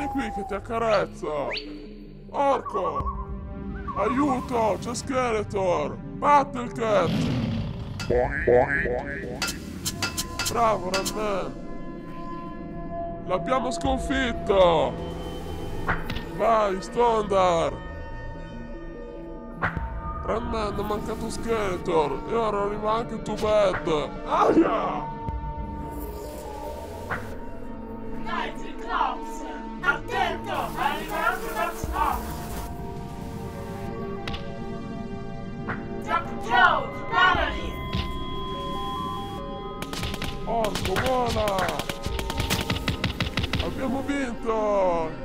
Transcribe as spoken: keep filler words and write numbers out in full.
Vieni qui che ti accarezzo! Orco! Aiuto! C'è Skeletor! Battle Cat! Bravo, Ranman! L'abbiamo sconfitto! Vai, Stondar! Ranman, è mancato Skeletor! E ora arriva anche Two-Bad! Aia! Dai, Triclops! Attento! Arriva anche Darkstalk! Jack Joe, sparali! Orco, vola! Abbiamo vinto!